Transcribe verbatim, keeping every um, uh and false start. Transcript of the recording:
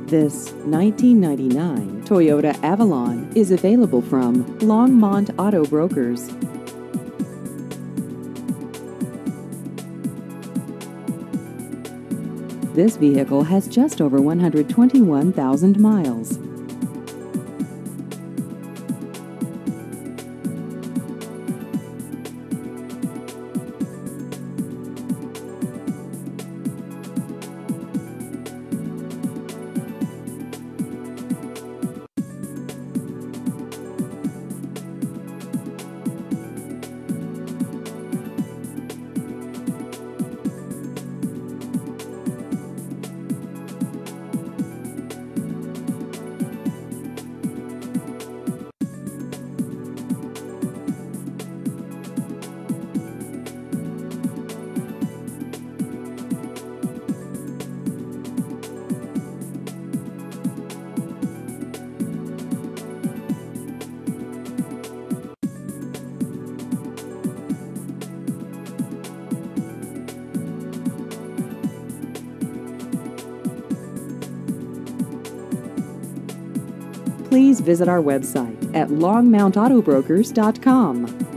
This nineteen ninety-nine Toyota Avalon is available from Longmont Auto Brokers. This vehicle has just over one hundred twenty-one thousand miles. Please visit our website at longmont auto brokers dot com.